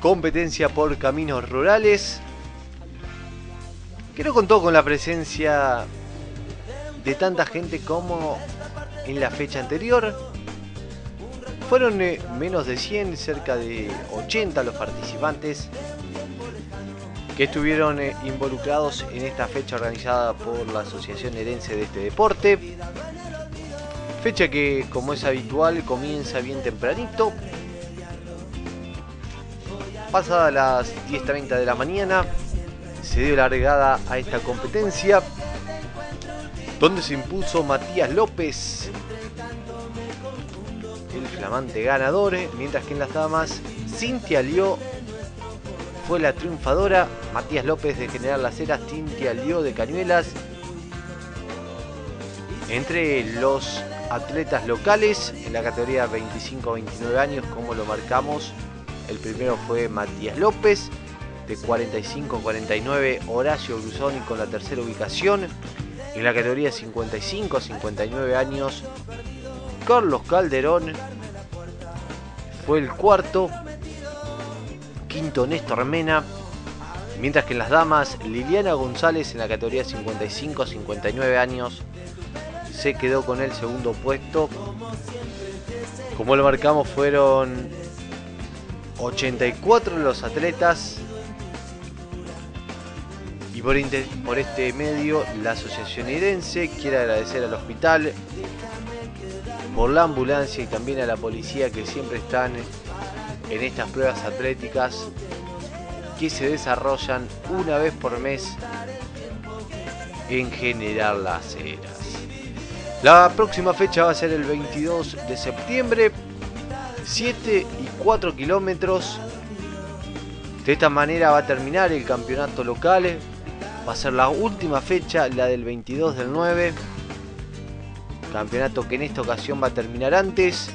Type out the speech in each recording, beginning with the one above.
competencia por caminos rurales, que no contó con la presencia de tanta gente como en la fecha anterior. Fueron menos de 100, cerca de 80 los participantes que estuvieron involucrados en esta fecha organizada por la Asociación Herense de este deporte. Fecha que, como es habitual, comienza bien tempranito. Pasada las 10:30 de la mañana se dio largada a esta competencia, donde se impuso Matías López, el flamante ganador, mientras que en las damas Cintia Lió fue la triunfadora. Matías López de General Las Heras, Cintia Lió de Cañuelas. Entre los atletas locales en la categoría 25-29 años, como lo marcamos, el primero fue Matías López. De 45-49, Horacio Brusoni con la tercera ubicación. En la categoría 55-59 años, Carlos Calderón fue el cuarto. Quinto, Néstor Mena. Mientras que en las damas, Liliana González en la categoría 55-59 años se quedó con el segundo puesto. Como lo marcamos, fueron 84 los atletas. Y por este medio, la Asociación Herense quiere agradecer al hospital por la ambulancia y también a la policía, que siempre están en estas pruebas atléticas que se desarrollan una vez por mes en General Las Heras. La próxima fecha va a ser el 22 de septiembre, 7 y 4 kilómetros. De esta manera va a terminar el campeonato local. Va a ser la última fecha, la del 22 del 9. Campeonato que en esta ocasión va a terminar antes.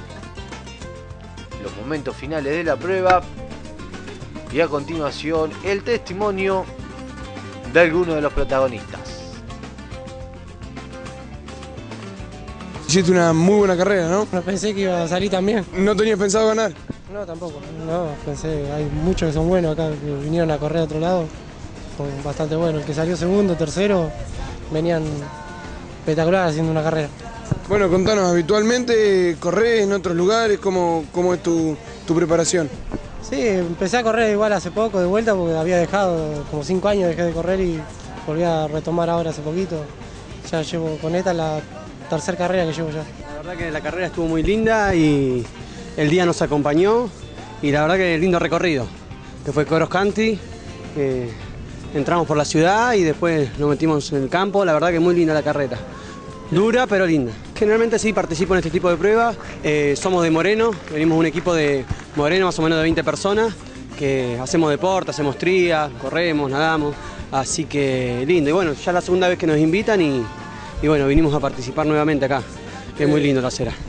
Los momentos finales de la prueba. Y a continuación el testimonio de alguno de los protagonistas. Hiciste una muy buena carrera, ¿no? No pensé que iba a salir tan bien. ¿No tenías pensado ganar? No, tampoco. No, pensé, hay muchos que son buenos acá, que vinieron a correr a otro lado. Son bastante buenos. El que salió segundo, tercero, venían espectacular haciendo una carrera. Bueno, contanos, habitualmente corres en otros lugares, ¿cómo es tu preparación? Sí, empecé a correr igual hace poco de vuelta porque había dejado, como 5 años dejé de correr y volví a retomar ahora hace poquito. Ya llevo con esta la tercera carrera que llevo ya. La verdad que la carrera estuvo muy linda y el día nos acompañó y la verdad que lindo recorrido, que fue cross country, entramos por la ciudad y después nos metimos en el campo. La verdad que muy linda la carrera, dura pero linda. Generalmente sí participo en este tipo de pruebas. Somos de Moreno, venimos un equipo de Moreno más o menos de 20 personas que hacemos deporte, hacemos tría, corremos, nadamos, así que lindo. Y bueno, ya es la segunda vez que nos invitan y bueno, vinimos a participar nuevamente acá, que es muy lindo Las Heras.